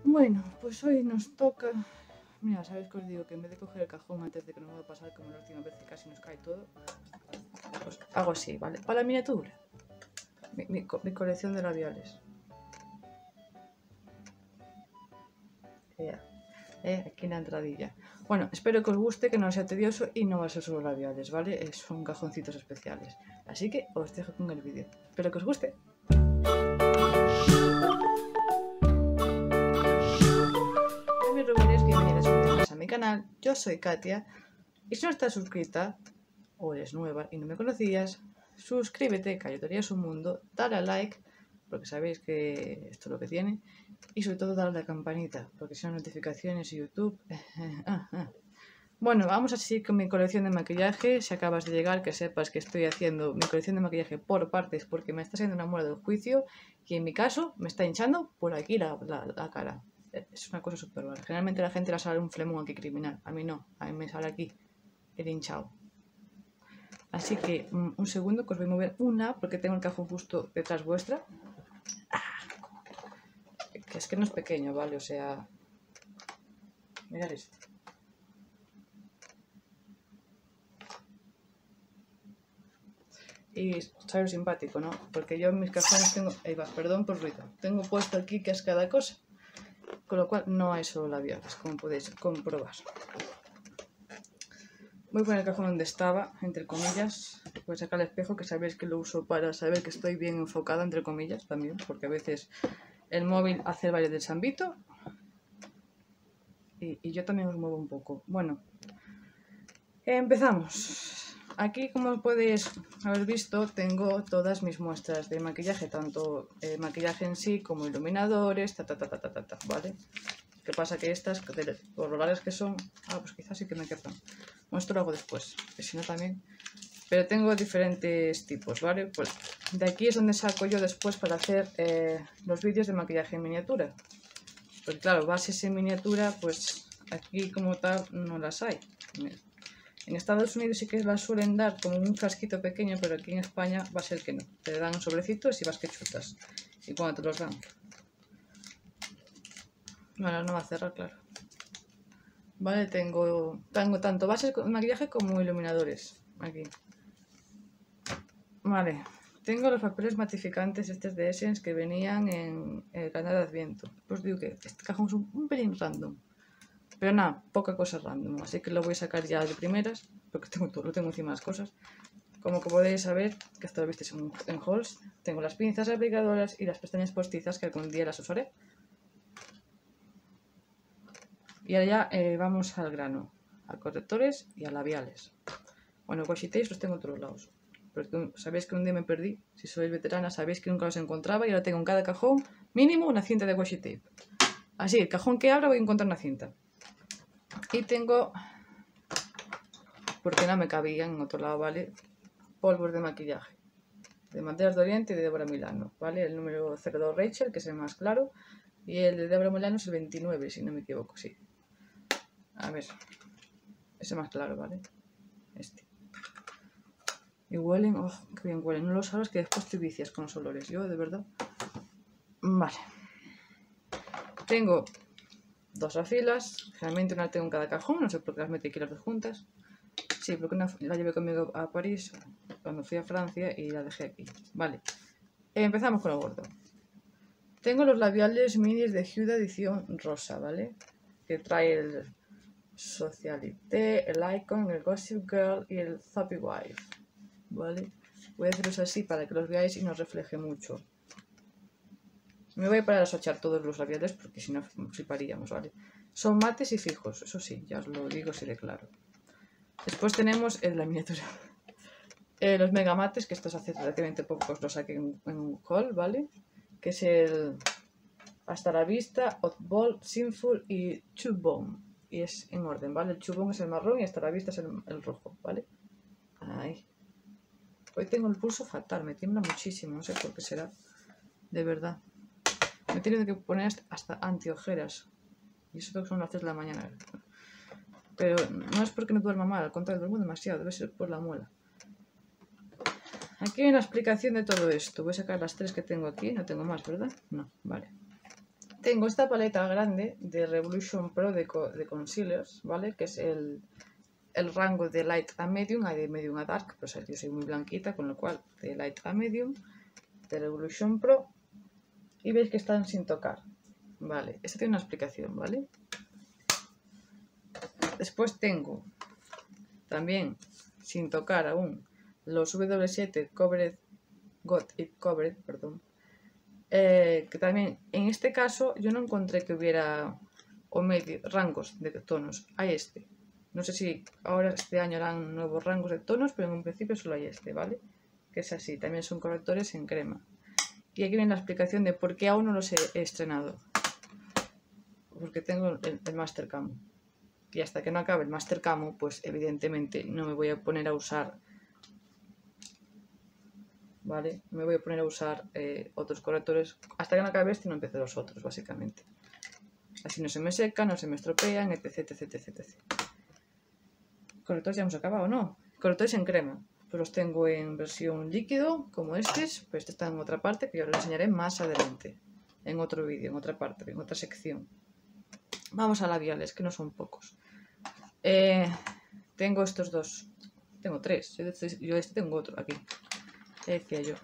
Bueno, pues hoy nos toca... Mira, ¿sabéis que os digo? Que en vez de coger el cajón antes de que nos va a pasar como la última vez que casi nos cae todo, pues hago así, ¿vale? Para la miniatura. Mi colección de labiales. Aquí en la entradilla. Bueno, espero que os guste, que no sea tedioso y no va a ser solo labiales, ¿vale? Son cajoncitos especiales. Así que os dejo con el vídeo. Espero que os guste. Bienvenidas un día más a mi canal. Yo soy Katia y si no estás suscrita o eres nueva y no me conocías, suscríbete, que ayudaría a su mundo, dale a like, porque sabéis que esto es lo que tiene, y sobre todo dale a la campanita, porque si no notificaciones y YouTube... Bueno, vamos a seguir con mi colección de maquillaje. Si acabas de llegar, que sepas que estoy haciendo mi colección de maquillaje por partes, porque me está saliendo una muela del juicio y en mi caso me está hinchando por aquí la cara. Es una cosa súper rara. Generalmente la gente la sale un flemón aquí criminal. A mí no, a mí me sale aquí el hinchado. Así que un segundo que os voy a mover una, porque tengo el cajón justo detrás vuestra. Que es que no es pequeño, ¿vale? O sea... Mirad esto. Y saber simpático, ¿no? Porque yo en mis cajones tengo... Ahí va, perdón por ruido. Tengo puesto aquí que es cada cosa. Con lo cual no hay solo labiales, como podéis comprobar. Voy a poner el cajón donde estaba, entre comillas. Voy a sacar el espejo, que sabéis que lo uso para saber que estoy bien enfocada, entre comillas, también. Porque a veces el móvil hace el baile del sambito. Y yo también os muevo un poco. Bueno, empezamos. Aquí, como podéis haber visto, tengo todas mis muestras de maquillaje, tanto maquillaje en sí como iluminadores, ¿vale? ¿Qué pasa? Que estas, por lo largas que son, pues quizás sí que me quepan. Bueno, esto lo hago después, que si no también. Pero tengo diferentes tipos, ¿vale? Pues de aquí es donde saco yo después para hacer los vídeos de maquillaje en miniatura. Porque claro, bases en miniatura, pues aquí como tal no las hay. En Estados Unidos sí que las suelen dar como un frasquito pequeño, pero aquí en España va a ser que no. Te dan sobrecitos y vas que chutas. ¿Y cuando te los dan? Bueno, no va a cerrar, claro. Vale, tengo tanto bases de maquillaje como iluminadores aquí. Vale, tengo los papeles matificantes estos de Essence que venían en el canal de Adviento. Pues digo que este cajón es un pelín random. Pero nada, poca cosa random, así que lo voy a sacar ya de primeras, porque lo tengo encima de las cosas. Como que podéis saber, que esto lo visteis en hauls, tengo las pinzas aplicadoras y las pestañas postizas que algún día las usaré. Y ahora ya vamos al grano, a correctores y a labiales. Bueno, washi tapes los tengo en todos lados. Pero sabéis que un día me perdí, si sois veterana sabéis que nunca los encontraba y ahora tengo en cada cajón mínimo una cinta de washi tape. Así, el cajón que abra voy a encontrar una cinta. Y tengo, porque no me cabían en otro lado, ¿vale? Polvos de maquillaje. De Banderas de Oriente y de Débora Milano, ¿vale? El número 02 Rachel, que es el más claro. Y el de Débora Milano es el 29, si no me equivoco, sí. A ver. Ese más claro, ¿vale? Este. Y huelen, oh, qué bien huelen. No lo sabes que después te vicias con los olores. Yo, de verdad. Vale. Tengo dos rafilas. Generalmente una tengo en cada cajón. No sé por qué las metí aquí las dos juntas. Sí, porque una la llevé conmigo a París cuando fui a Francia y la dejé aquí. Vale. Empezamos con lo gordo. Tengo los labiales minis de Huda edición rosa, ¿vale? Que trae el Socialité, el Icon, el Gossip Girl y el Zappy Wife, ¿vale? Voy a hacerlos así para que los veáis y no refleje mucho. Me voy a parar a swatchar todos los labiales porque si no fliparíamos, ¿vale? Son mates y fijos, eso sí, ya os lo digo así de claro. Después tenemos la miniatura. Los mega mates, que estos hace relativamente pocos los saqué en un haul, ¿vale? Que es el Hasta la Vista, Oddball, Sinful y Chewbone. Y es en orden, ¿vale? El Chewbone es el marrón y Hasta la Vista es el rojo, ¿vale? Ahí. Hoy tengo el pulso fatal, me tiembla muchísimo, no sé por qué será. De verdad. Me he tenido que poner hasta antiojeras. Y eso que son las 3 de la mañana. Pero no es porque no duerma mal, al contrario, duermo demasiado, debe ser por la muela. Aquí hay una explicación de todo esto. Voy a sacar las 3 que tengo aquí, no tengo más, ¿verdad? No, vale. tengo esta paleta grande de Revolution Pro de concealers, ¿vale? Que es el rango de light a medium, hay de medium a dark, pues yo soy muy blanquita, con lo cual de light a medium, de Revolution Pro, y veis que están sin tocar, ¿vale? Esto tiene una explicación, ¿vale? Después tengo también, sin tocar aún, los W7 Got It Covered, perdón, que también en este caso yo no encontré que hubiera o medio rangos de tonos, hay este. No sé si ahora este año harán nuevos rangos de tonos, pero en un principio solo hay este, ¿vale? Que es así, también son correctores en crema. Y aquí viene la explicación de por qué aún no los he estrenado. Porque tengo el Master Camo. Y hasta que no acabe el Master Camo, pues evidentemente no me voy a poner a usar, ¿vale? No me voy a poner a usar otros correctores. Hasta que no acabe este no empiezo los otros, básicamente. Así no se me secan, no se me estropean, etc, etc, etc, etc. Correctores ya hemos acabado, ¿no? Correctores en crema. Pues los tengo en versión líquido, como estos. Pues este está en otra parte, que yo lo enseñaré más adelante. En otro vídeo, en otra parte, en otra sección. Vamos a labiales, que no son pocos. Tengo estos dos. Tengo tres. Yo este tengo otro, aquí. ¿Qué decía yo?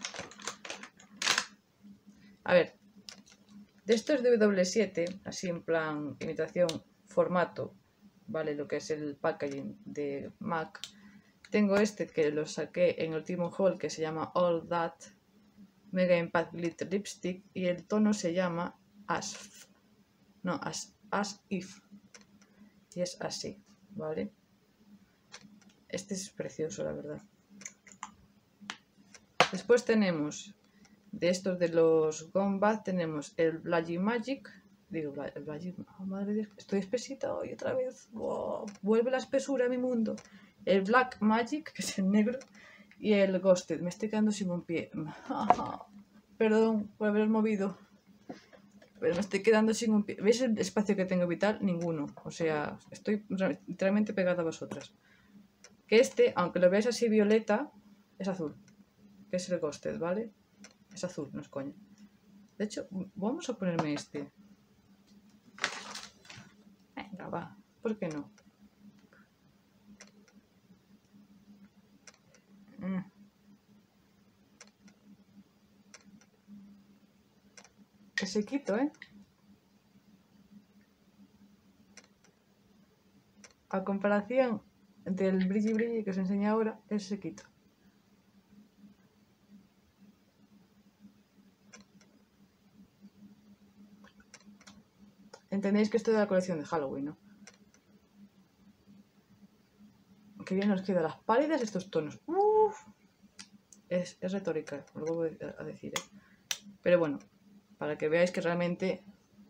A ver. De estos de W7, así en plan imitación formato, ¿vale? Lo que es el packaging de MAC. Tengo este que lo saqué en el último haul, que se llama All That Mega Impact Glitter Lipstick, y el tono se llama As If, y es así, ¿vale? Este es precioso, la verdad. Después tenemos de estos de los Gone Bad, tenemos el Blagy Magic. Digo, el Blagy, oh, madre de Dios, estoy espesita hoy otra vez. Wow, vuelve la espesura a mi mundo. El Black Magic, que es el negro, y el Ghosted. Me estoy quedando sin un pie. Perdón por haber movido, pero me estoy quedando sin un pie. ¿Veis el espacio que tengo vital? Ninguno. O sea, estoy literalmente pegada a vosotras. Que este, aunque lo veáis así violeta, es azul. Que es el Ghosted, ¿vale? Es azul, no es coña. De hecho, vamos a ponerme este. Venga, va. ¿Por qué no? Que sequito, ¿eh? A comparación del brilli brilli que os enseño ahora, es sequito. Entendéis que esto es de la colección de Halloween, ¿no? Qué bien nos quedan las pálidas estos tonos. Uf. Es retórica, lo vuelvo a decir, ¿eh? Pero bueno, para que veáis que realmente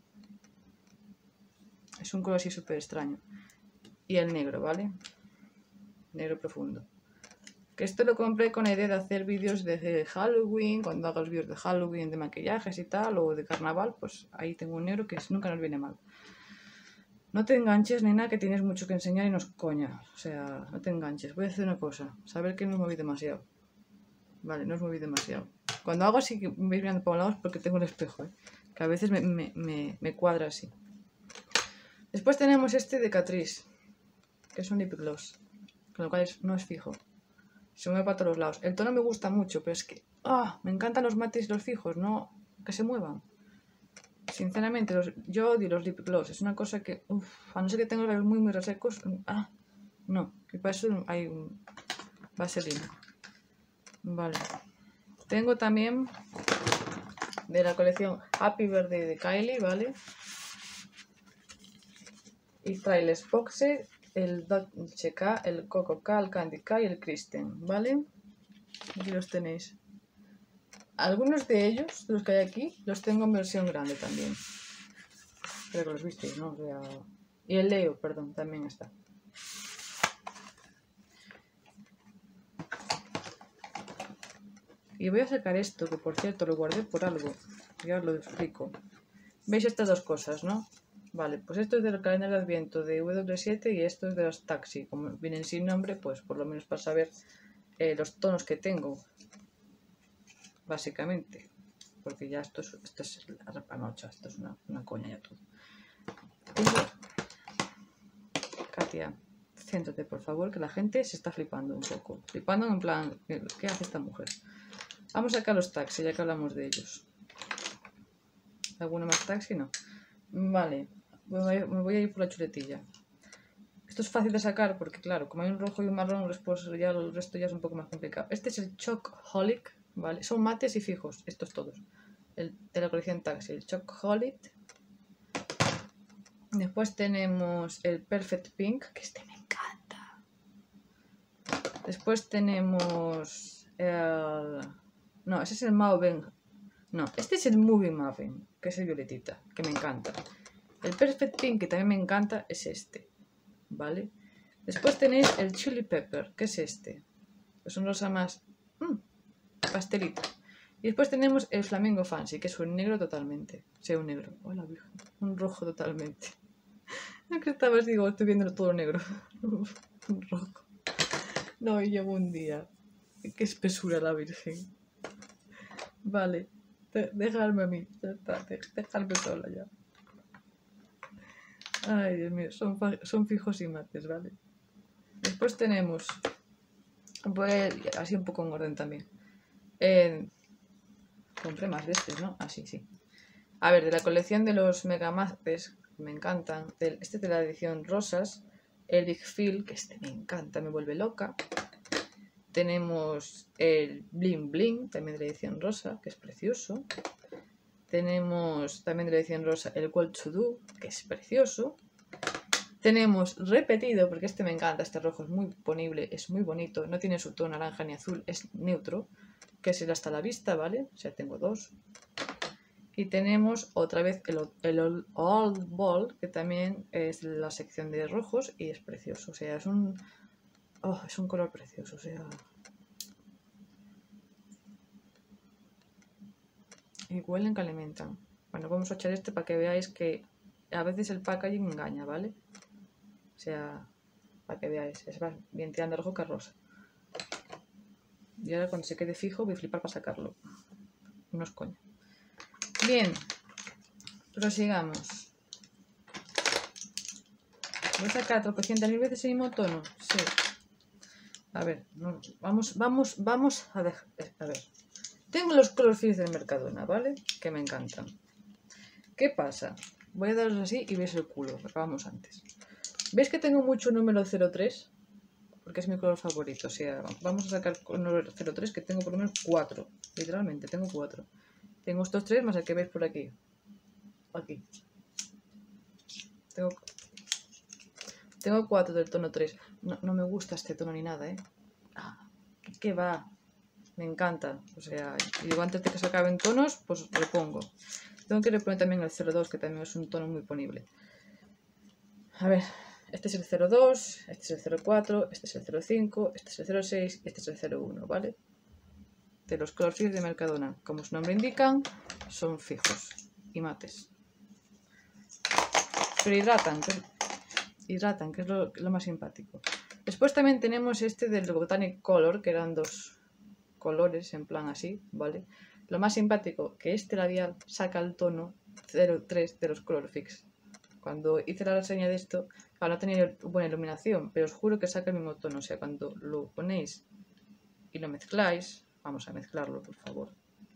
es un color así súper extraño. Y el negro, ¿vale? Negro profundo. Que esto lo compré con la idea de hacer vídeos de Halloween, cuando haga los vídeos de Halloween, de maquillajes y tal, o de carnaval, pues ahí tengo un negro que nunca nos viene mal. No te enganches, nena, que tienes mucho que enseñar y no es coña. O sea, no te enganches. Voy a hacer una cosa. Saber que no os moví demasiado. Vale, no os moví demasiado. Cuando hago así que me vais mirando para un lado es porque tengo el espejo, ¿eh? Que a veces me cuadra así. Después tenemos este de Catrice, que es un lip gloss, con lo cual no es fijo. Se mueve para todos los lados. El tono me gusta mucho, pero es que me encantan los mates y los fijos, no que se muevan. Sinceramente, yo odio los lip gloss. Es una cosa que, a no ser que tenga los labios muy resecos, no. Y para eso hay un vaselina. Vale. Tengo también de la colección Happy Birthday de Kylie, ¿vale? Y Trailers Boxe, el Dolce K, el Coco K, el Candy K y el Kristen, ¿vale? Aquí los tenéis. Algunos de ellos, los que hay aquí, los tengo en versión grande también. Creo que los visteis, ¿no? O sea... Y el Leo, perdón, también está. Y voy a sacar esto, que por cierto lo guardé por algo. Ya os lo explico. ¿Veis estas dos cosas, no? Vale, pues esto es del calendario de Adviento de W7 y esto es de los Taxi. Como vienen sin nombre, pues por lo menos para saber los tonos que tengo. Básicamente. porque ya esto es la repanocha, esto es una coña ya todo. Katia, céntrate por favor, que la gente se está flipando un poco. Flipando en plan, ¿qué hace esta mujer? Vamos a sacar los taxis, ya que hablamos de ellos. ¿Alguno más taxi? No. Vale, me voy a ir por la chuletilla. Esto es fácil de sacar porque, claro, como hay un rojo y un marrón, después ya el resto ya es un poco más complicado. Este es el Chocoholic, ¿vale? Son mates y fijos, estos todos. El de la colección Taxi, el Chocoholic. Después tenemos el Perfect Pink, que este me encanta. Después tenemos el... No, ese es el Mauvin. No, este es el Movie Muffin, que es el violetita, que me encanta. El Perfect Pink, que también me encanta, es este, ¿vale? Después tenéis el Chili Pepper, que es este. Es un rosa más pastelito. Y después tenemos el Flamingo Fancy, que es un negro totalmente. O sea, un negro. Hola, virgen. Un rojo totalmente. No que estabas, digo, estoy viendo todo negro. Un rojo. No, y llevo un día. Qué espesura la virgen. Vale. Dejarme a mí. Ya está. Dejarme sola ya. Ay, Dios mío. Son fijos y mates, ¿vale? Después tenemos... Voy a ir así un poco en orden también. Compré más de estos, ¿no? Ah, sí, sí. A ver, de la colección de los Megamates, me encantan. Este de la edición Rosas. El Big Phil, que este me encanta, me vuelve loca. Tenemos el Bling Bling, también de la edición rosa, que es precioso. Tenemos también de la edición rosa el What to Do, que es precioso. Tenemos repetido, porque este me encanta, este rojo es muy ponible, es muy bonito, no tiene su tono naranja ni azul, es neutro, que es el Hasta la Vista, ¿vale? O sea, tengo dos. Y tenemos otra vez el Old Ball, que también es la sección de rojos y es precioso, o sea, es un color precioso, o sea... Y huelen que alimentan. Bueno, vamos a echar este para que veáis que a veces el packaging engaña, ¿vale? O sea, para que veáis, es más bien tirando rojo que rosa. Y ahora cuando se quede fijo voy a flipar para sacarlo. No es coña. Bien, prosigamos. Voy a sacar 300.000 veces el mismo tono. Sí. A ver, no, vamos a dejar... A ver. Tengo los Colorfix del Mercadona, ¿vale? Que me encantan. ¿Qué pasa? Voy a darlos así y veis el culo, lo acabamos antes. ¿Veis que tengo mucho número 03? Porque es mi color favorito. O sea, vamos a sacar el número 03, que tengo por lo menos 4. Literalmente, tengo 4. Tengo estos 3 más el que veis por aquí. Aquí. Tengo 4 del tono 3. No me gusta este tono ni nada, ¿eh? ¿Qué va? Me encanta. O sea, digo, antes de que se acaben tonos, pues repongo. Tengo que reponer también el 02, que también es un tono muy ponible. A ver, este es el 02, este es el 04, este es el 05, este es el 06, este es el 01, ¿vale? De los Colorfix de Mercadona. Como su nombre indican, son fijos y mates. Pero hidratan, que es lo más simpático. Después también tenemos este del Botanic Color, que eran dos colores en plan así, ¿vale? Lo más simpático, que este labial saca el tono 03 de los Colorfix. Cuando hice la reseña de esto, no tenía buena iluminación, pero os juro que saca el mismo tono. O sea, cuando lo ponéis y lo mezcláis, vamos a mezclarlo, por favor.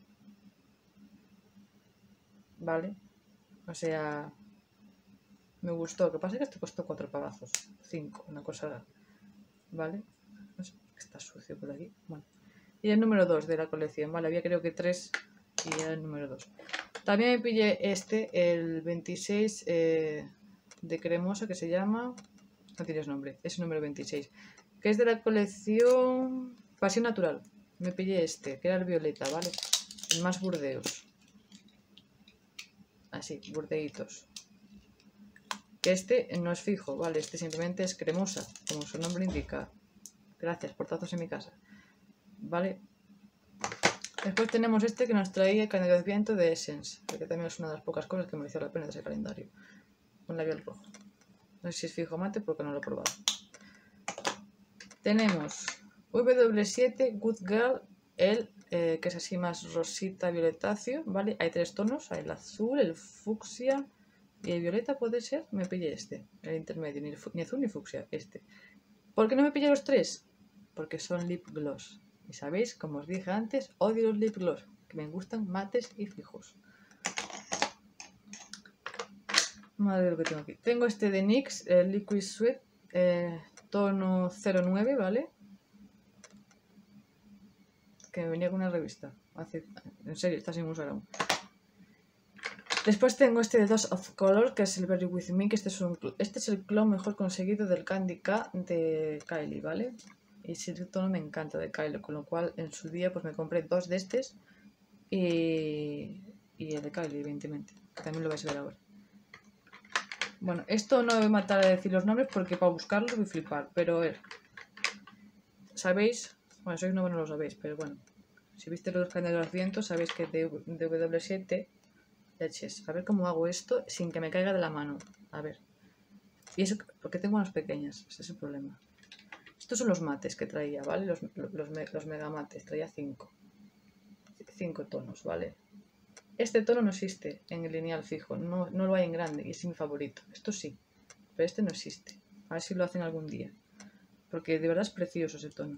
¿Vale? O sea, me gustó. Lo que pasa es que esto costó 4 pavazos, 5, una cosa, ¿vale? No sé, está sucio por aquí. Bueno. Y el número 2 de la colección, ¿vale? Había creo que 3 y era el número 2. También me pillé el 26 de cremosa, que se llama... No tienes nombre, es el número 26. Que es de la colección Pasión Natural. Me pillé este, que era el violeta, ¿vale? El más burdeos. Así, burdeitos. Que este no es fijo, ¿vale? Este simplemente es cremosa, como su nombre indica. Gracias, portazos en mi casa. ¿Vale? Después tenemos este que nos traía el calentamiento de Essence, que también es una de las pocas cosas que mereció la pena de ese calendario. Un labial rojo. No sé si es fijo mate porque no lo he probado. Tenemos W7 Good Girl, el que es así más rosita violetáceo, ¿vale? Hay 3 tonos, hay el azul, el fucsia y el violeta puede ser. Me pillé este, el intermedio, ni azul ni fucsia, este. ¿Por qué no me pillé los 3? Porque son lip gloss. Y sabéis, como os dije antes, odio los lip gloss, que me gustan mates y fijos. Madre de lo que tengo aquí. Tengo este de NYX, el Liquid Sweat, tono 09, ¿vale? Que me venía con una revista. En serio, está sin usar aún. Después tengo este de Dose of Color, que es el Berry With Me, que este es el clon mejor conseguido del Candy K de Kylie, ¿vale? Y ese tono me encanta de Kylie, con lo cual en su día pues me compré 2 de estos y el de Kylie, evidentemente, que también lo vais a ver ahora. Bueno, esto no me voy a matar a decir los nombres porque para buscarlos voy a flipar, pero a ver, ¿sabéis? Bueno, sois nuevos no lo sabéis, pero bueno, si viste los canales de los vientos sabéis que de W7 leches. A ver cómo hago esto sin que me caiga de la mano. A ver. Y eso porque tengo unas pequeñas. Ese es el problema. Estos son los mates que traía, ¿vale? Los mega mates. Traía 5. 5 tonos, ¿vale? Este tono no existe en el lineal fijo. No lo hay en grande y es mi favorito. Esto sí. Pero este no existe. A ver si lo hacen algún día. Porque de verdad es precioso ese tono.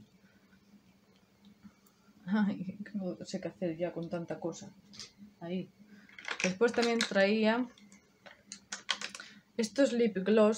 Ay, no sé qué hacer ya con tanta cosa. Ahí. Después también traía estos lip gloss.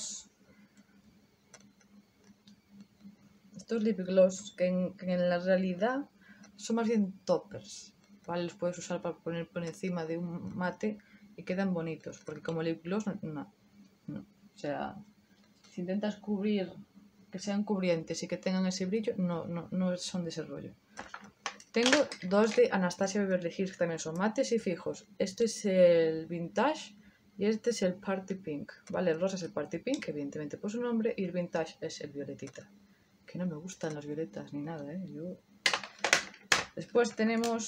Estos lip gloss que en la realidad son más bien toppers, ¿vale? Los puedes usar para poner por encima de un mate y quedan bonitos, porque como lip gloss no. O sea, si intentas cubrir, que sean cubrientes y que tengan ese brillo, no son de ese rollo. Tengo 2 de Anastasia Beverly Hills que también son mates y fijos. Este es el Vintage y este es el Party Pink, ¿vale? El rosa es el Party Pink, evidentemente por su nombre, y el Vintage es el violetita. Que no me gustan las violetas ni nada, ¿eh? Después tenemos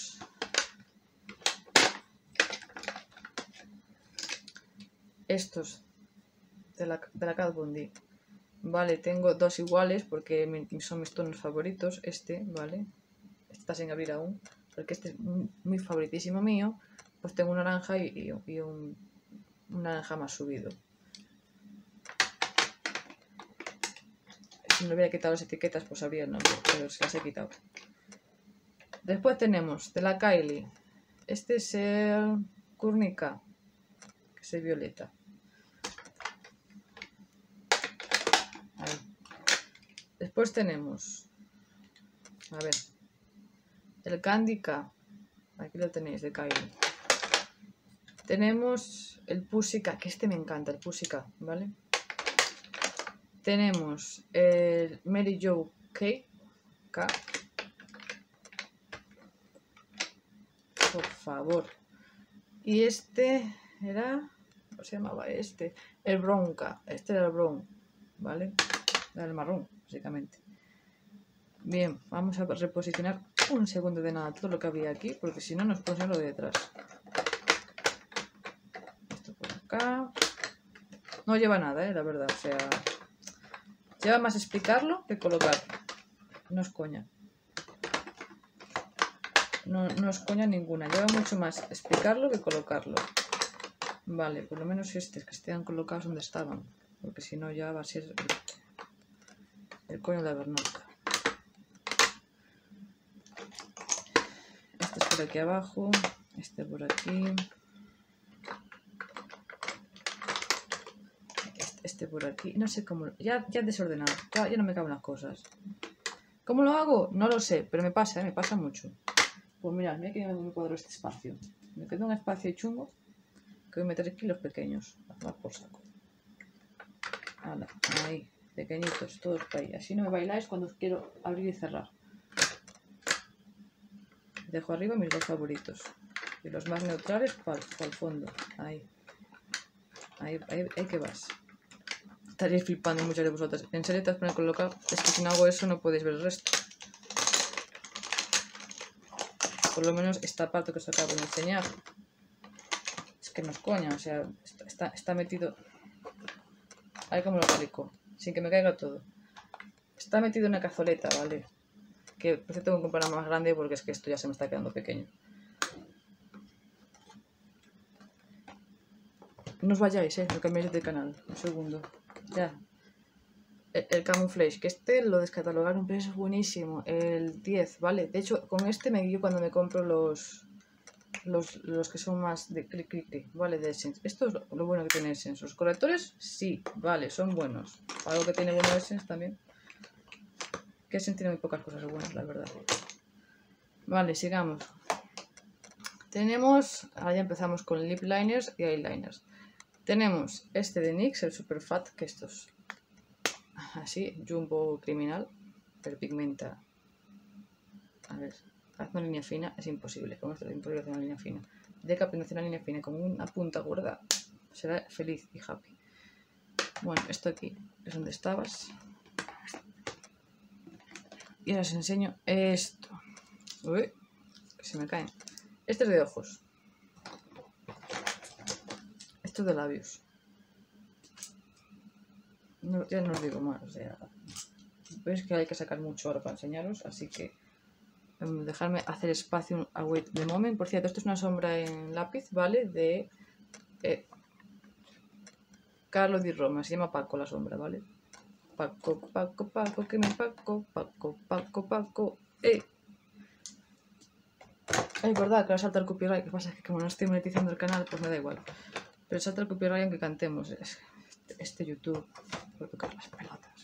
estos de la Kat Von D. Vale, tengo 2 iguales porque son mis tonos favoritos. Este, ¿vale? Este está sin abrir aún, porque este es muy favoritísimo mío. Pues tengo un naranja y un naranja más subido. Si me hubiera quitado las etiquetas, pues habría el nombre, pero se las he quitado. Después tenemos de la Kylie. Este es el Kurnika, que es el violeta. Ahí. Después tenemos, a ver, el Candy K. Aquí lo tenéis, de Kylie. Tenemos el Pussycat, que este me encanta, el Pussycat, ¿vale? Tenemos el Mary Jo K. Por favor. Y este era, ¿cómo se llamaba este? El Bronca. Este era el Brown, ¿vale? Era el marrón, básicamente. Bien, vamos a reposicionar un segundo de nada todo lo que había aquí, porque si no nos pone lo de detrás. Esto por acá. No lleva nada, la verdad. O sea, lleva más explicarlo que colocarlo. No es coña. No es coña ninguna. Lleva mucho más explicarlo que colocarlo. Vale, por lo menos estos que estén colocados donde estaban. Porque si no ya va a ser el coño de Bernarda. Este es por aquí abajo. Este por aquí. Este por aquí. No sé cómo. Ya desordenado. Ya no me caben las cosas. ¿Cómo lo hago? No lo sé, pero me pasa mucho. Pues mirad, mira que me cuadro este espacio. Me queda un espacio chungo que voy a meter aquí los pequeños. Va por saco. Hala, ahí, pequeñitos, todos para ahí. Así no me bailáis cuando os quiero abrir y cerrar. Dejo arriba mis 2 favoritos. Y los más neutrales para el fondo. Ahí que vas. Estaréis flipando muchas de vosotras. En serio te vas a poner colocado. Es que si no hago eso no podéis ver el resto. Por lo menos esta parte que os acabo de enseñar. Es que no es coña, o sea, está metido. A ver cómo lo explico, sin que me caiga todo. Está metido en una cazoleta, ¿vale? Que por cierto tengo que comprar más grande porque es que esto ya se me está quedando pequeño. No os vayáis, no cambiéis de canal. Un segundo. Ya. El Camouflage, que este lo descatalogaron, pero es buenísimo. El 10, ¿vale? De hecho, con este me guío cuando me compro los que son más de clic, ¿vale? De Essence. Esto es lo bueno que tiene Essence. Los correctores, sí, vale, son buenos. Algo que tiene bueno Essence también. Que Essence tiene muy pocas cosas buenas, la verdad. Vale, sigamos. Tenemos, ahora ya empezamos con lip liners y eyeliners. Tenemos este de NYX, el Super Fat, que estos así, Jumbo Criminal, pero pigmenta. A ver, haz una línea fina, es imposible. Con esto es imposible hacer una línea fina. Deca hacer una línea fina con una punta gorda, será feliz y happy. Bueno, esto aquí es donde estabas. Y ahora os enseño esto. Uy, que se me caen. Este es de ojos. Esto es de labios. No, ya no os digo más, o sea, veis que hay que sacar mucho ahora para enseñaros, así que dejarme hacer espacio a wait the moment. Por cierto, esto es una sombra en lápiz, ¿vale? De Carlo Di Roma, se llama Paco la sombra, ¿vale? Paco, Paco, Paco, que me Paco, Paco, Paco, Paco, Es verdad que ahora salta el copyright, que pasa es que como no estoy monetizando el canal, pues me da igual. Pero salta el copyright aunque cantemos. Este YouTube puede tocar las pelotas.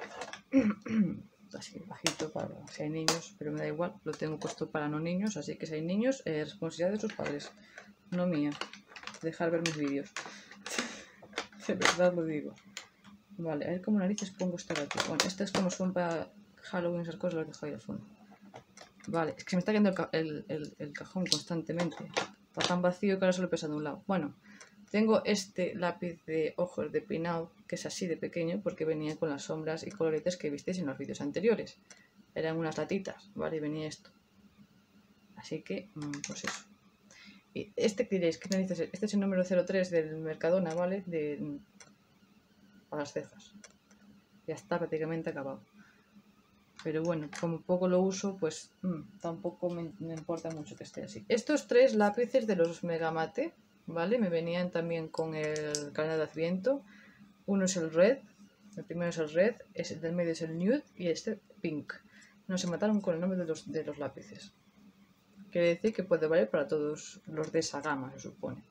Así bajito para si hay niños, pero me da igual, lo tengo puesto para no niños, así que si hay niños, responsabilidad de sus padres, no mía. Dejar ver mis vídeos. De verdad lo digo. Vale, a ver cómo narices pongo esta de aquí. Bueno, esta es como son para Halloween, esas cosas, las dejo ahí al fondo. Vale, es que se me está yendo el cajón constantemente. Está tan vacío que ahora solo pesa de un lado. Bueno, tengo este lápiz de ojos de peinado, que es así de pequeño, porque venía con las sombras y coloretes que visteis en los vídeos anteriores. Eran unas latitas, ¿vale? Y venía esto. Así que, pues eso. Y este que diréis, ¿qué narices es? Este es el número 03 del Mercadona, ¿vale? Para las cejas. Ya está prácticamente acabado. Pero bueno, como poco lo uso, pues tampoco me importa mucho que esté así. Estos tres lápices de los Megamate, ¿vale? Me venían también con el calendario de Adviento. Uno es el Red, el primero es el Red, el del medio es el Nude y este Pink. No se mataron con el nombre de los lápices. Quiere decir que puede valer para todos los de esa gama, se supone.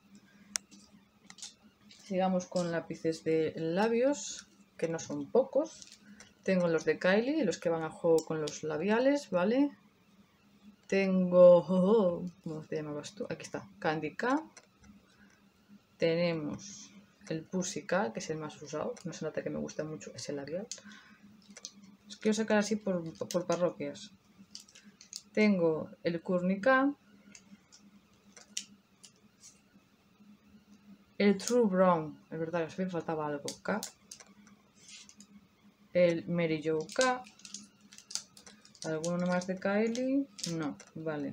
Sigamos con lápices de labios, que no son pocos. Tengo los de Kylie, los que van a juego con los labiales, ¿vale? Tengo... ¿cómo te llamabas tú? Aquí está, Candy K. Tenemos el Pussy K, que es el más usado. No se nota que me gusta mucho ese labial. Los quiero sacar así por parroquias. Tengo el Courtney K. El True Brown, es verdad que me faltaba algo, K. El Mary Jo K. ¿Alguno más de Kylie? No, vale.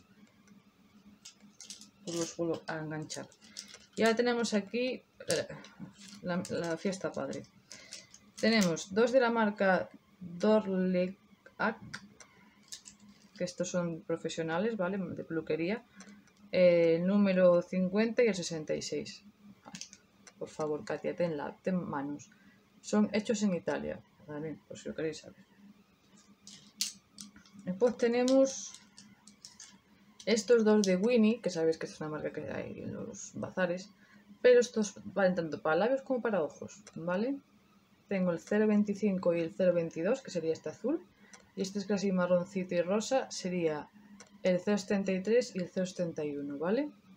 Pues los vuelvo a enganchar. Y ahora tenemos aquí la fiesta padre. Tenemos dos de la marca Dorleac, que estos son profesionales, ¿vale? De peluquería. El número 50 y el 66. Por favor, Katia, ten manos. Son hechos en Italia, ¿vale? Por si lo queréis saber. Después tenemos estos dos de Winnie, que sabéis que es una marca que hay en los bazares, pero estos valen tanto para labios como para ojos, ¿vale? Tengo el 0,25 y el 0,22, que sería este azul, y este es casi marroncito y rosa, sería el 0,73 y el 0,71, ¿vale?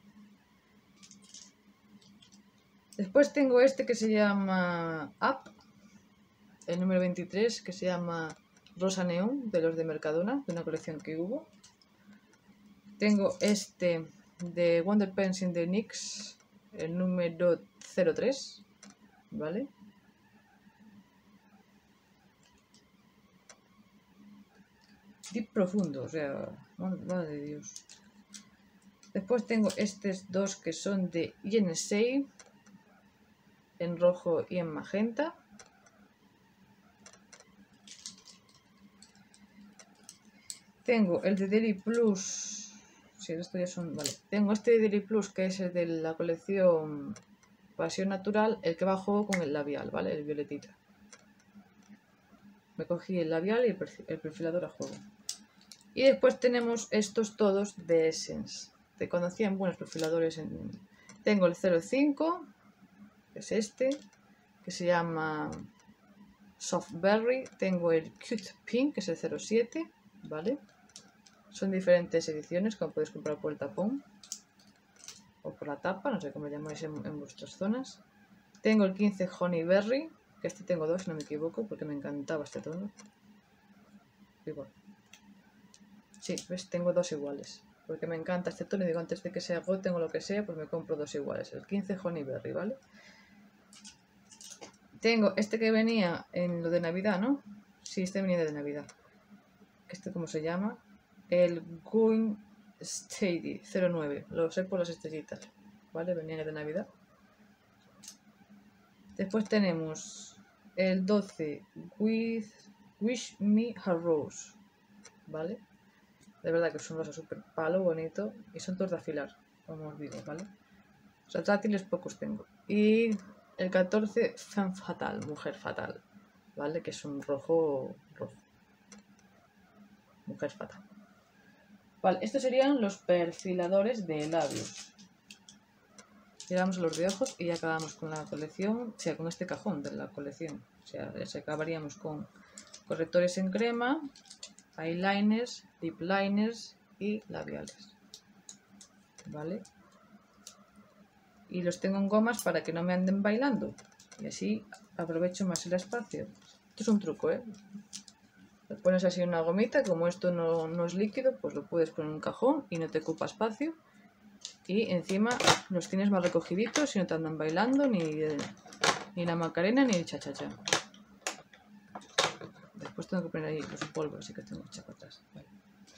Después tengo este que se llama Up, el número 23, que se llama Rosa Neón, de los de Mercadona, de una colección que hubo. Tengo este de Wonder Pencil de NYX, el número 03, ¿vale? Deep profundo, o sea, madre de Dios. Después tengo estos dos que son de Yenisei, en rojo y en magenta. Tengo el de Daily Plus. Sí, estos ya son. Vale. Tengo este de Daily Plus, que es el de la colección Pasión Natural, el que va a juego con el labial, ¿vale? El violetita. Me cogí el labial y el perfilador a juego. Y después tenemos estos todos de Essence. Te conocían buenos perfiladores. Tengo el 05, que es este, que se llama Softberry. Tengo el Cute Pink, que es el 07, ¿vale? Son diferentes ediciones, como podéis comprar por el tapón o por la tapa, no sé cómo lo llamáis en vuestras zonas. Tengo el 15 Honeyberry, que este tengo dos, si no me equivoco, porque me encantaba este tono. Igual. Sí, ¿ves? Tengo dos iguales, porque me encanta este tono y digo, antes de que se agoten o lo que sea, pues me compro dos iguales. El 15 Honeyberry, ¿vale? Tengo este que venía en lo de Navidad, ¿no? Sí, este venía de Navidad. ¿Este cómo se llama? El Going Steady 09. Lo sé por las estrellitas, ¿vale? Venía de Navidad. Después tenemos el 12 Wish Me a Rose, ¿vale? De verdad que es un rosa súper palo, bonito. Y son todos de afilar, como os digo, ¿vale? Retráctiles pocos tengo. Y el 14 Femme Fatal, Mujer Fatal, ¿vale? Que es un rojo. Mujer Fatal. Vale, estos serían los perfiladores de labios. Llegamos a los de ojos y ya acabamos con la colección, o sea, con este cajón de la colección. O sea, ya acabaríamos con correctores en crema, eyeliners, lip liners y labiales. ¿Vale? Y los tengo en gomas para que no me anden bailando. Y así aprovecho más el espacio. Esto es un truco, ¿eh? Le pones así una gomita, como esto no es líquido, pues lo puedes poner en un cajón y no te ocupa espacio. Y encima los tienes más recogiditos y no te andan bailando ni la Macarena ni el cha-cha-cha. Después tengo que poner ahí los polvos, así que tengo que echar para atrás. Vale.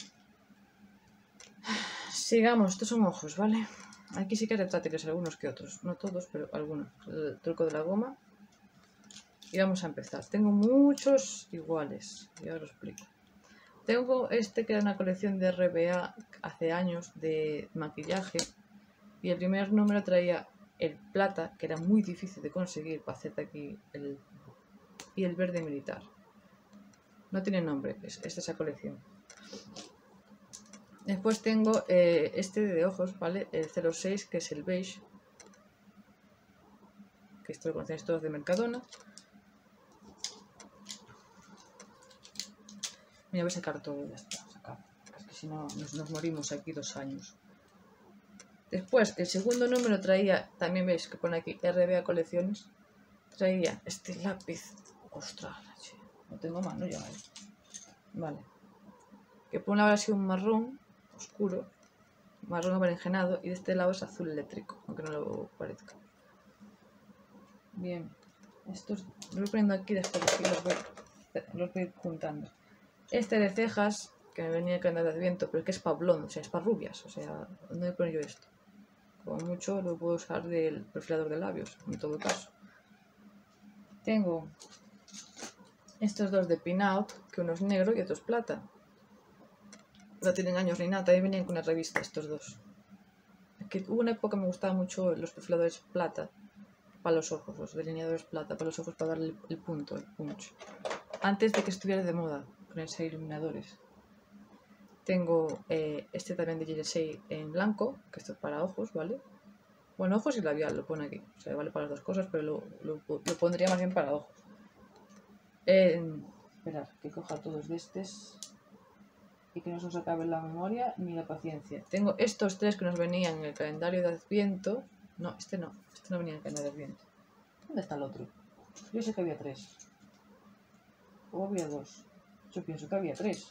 Sigamos, estos son ojos, ¿vale? Aquí sí que hay retráctiles, algunos que otros. No todos, pero algunos. El truco de la goma. Y vamos a empezar. Tengo muchos iguales. Y ahora os explico. Tengo este que era una colección de RBA hace años de maquillaje. Y el primer número traía el plata, que era muy difícil de conseguir para hacerte aquí y el verde militar. No tiene nombre, es esa colección. Después tengo este de ojos, ¿vale? El 06, que es el beige. Que esto lo conocéis todos de Mercadona. Mira, voy a sacar todo, ya está, sacar. Es que si no nos morimos aquí 2 años. Después, el segundo número traía, también veis que pone aquí RBA Colecciones. Traía este lápiz. Ostras, no tengo mano ya, ¿vale? Vale. Que por un lado ha sido un marrón oscuro, marrón aberenjenado, y de este lado es azul eléctrico, aunque no lo parezca. Bien, estos los voy poniendo aquí, después aquí los voy juntando. Este de cejas, que me venía de de Adviento, pero es que es para blond, o sea, es para rubias, o sea, ¿dónde me pongo yo esto? Como mucho lo puedo usar del perfilador de labios, en todo caso. Tengo estos dos de Pin Out, que uno es negro y otro es plata. No tienen años ni nada, también venían con una revista estos dos. Que hubo una época que me gustaban mucho los perfiladores plata para los ojos, los delineadores plata para los ojos, para darle el punto, el punch. Antes de que estuviera de moda ponerse iluminadores. Tengo este también de Jersey en blanco, que esto es para ojos, ¿vale? Bueno, ojos y labial lo pone aquí. O sea, vale para las dos cosas, pero lo pondría más bien para ojos. Esperad, que coja todos de estos y que no se os acabe la memoria ni la paciencia. Tengo estos tres que nos venían en el calendario de Adviento. No, este no venía en el calendario de Adviento. ¿Dónde está el otro? Yo sé que había 3. O había 2. Yo pienso que había 3.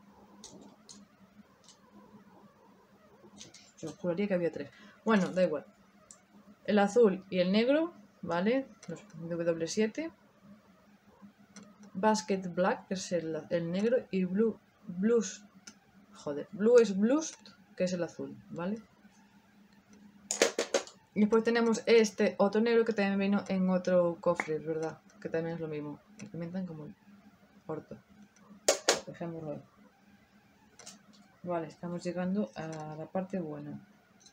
Yo juraría que había 3. Bueno, da igual. El azul y el negro, ¿vale? Los W7. Basket Black, que es el negro. Y Blue es Blues, que es el azul, ¿vale? Y después tenemos este otro negro que también vino en otro cofre, ¿verdad? Que también es lo mismo. Me comentan como el orto. Dejémoslo ahí. Vale, estamos llegando a la parte buena.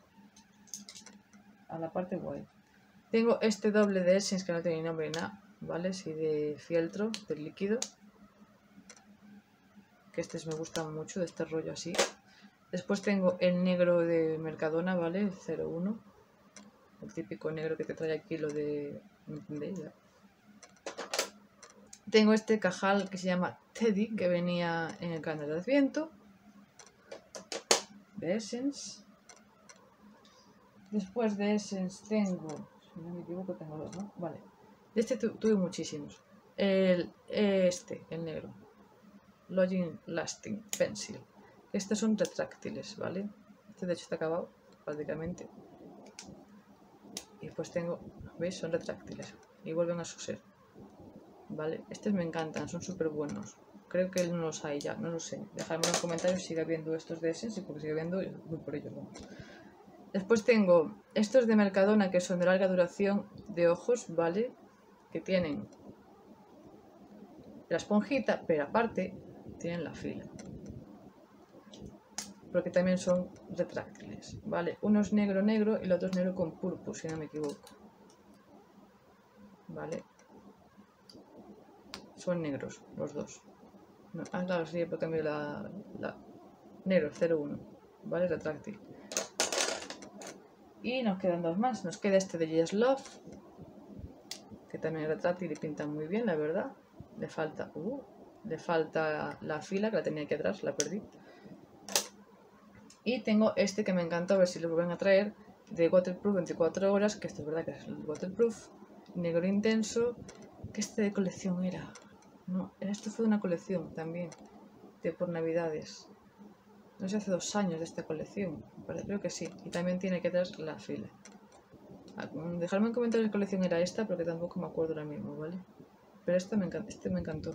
A la parte guay. Tengo este doble de Essence que no tiene ni nombre ni nada, ¿vale? Sí, de fieltro, del líquido. Que este me gusta mucho, de este rollo así. Después tengo el negro de Mercadona, ¿vale? El 01. El típico negro que te trae aquí lo de... ¿me entendéis? Ya. Tengo este cajal que se llama Teddy, que venía en el canal de Adviento. De Essence. Después de Essence tengo... Si no me equivoco tengo dos, ¿no? Vale. De este tuve muchísimos. El negro. Login Lasting Pencil. Estos son retráctiles, ¿vale? Este de hecho está acabado, prácticamente. Y después tengo, ¿veis? Son retráctiles. Y vuelven a su ser. ¿Vale? Estos me encantan, son súper buenos. Creo que no los hay ya, no lo sé. Dejadme en los comentarios si sigue viendo estos de Essence, y porque sigue viendo, voy por ellos, vamos. Después tengo estos de Mercadona que son de larga duración de ojos, ¿vale? Que tienen la esponjita, pero aparte tienen la fila. Porque también son retráctiles, ¿vale? Uno es negro y el otro es negro con púrpura, si no me equivoco. ¿Vale? Son negros los dos. No, claro, sí, porque también negro, 01, ¿vale? Retráctil. Y nos quedan dos más. Nos queda este de Yes Love, que también es retráctil y pinta muy bien, la verdad. Le falta la fila, que la tenía aquí atrás, la perdí. Y tengo este que me encantó, a ver si lo vuelven a traer, de Waterproof 24 horas, que esto es verdad que es el Waterproof, negro intenso, que este de colección era. No, esto fue de una colección también, de por Navidades. No sé, hace 2 años de esta colección, pero creo que sí. Y también tiene que atrás la fila. Dejadme en comentarios qué colección era esta, porque tampoco me acuerdo ahora mismo, ¿vale? Pero este me encantó.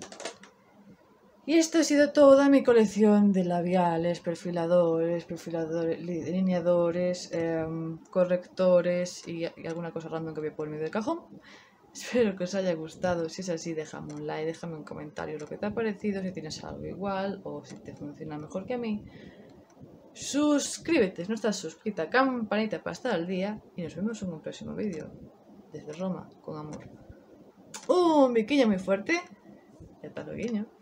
Y esto ha sido toda mi colección de labiales, perfiladores, delineadores, correctores y alguna cosa random que voy a poner en medio del cajón. Espero que os haya gustado. Si es así, déjame un like, déjame un comentario lo que te ha parecido, si tienes algo igual o si te funciona mejor que a mí. Suscríbete si no estás suscrita, campanita para estar al día y nos vemos en un próximo vídeo. Desde Roma, con amor. Un biquiño muy fuerte y hasta luego.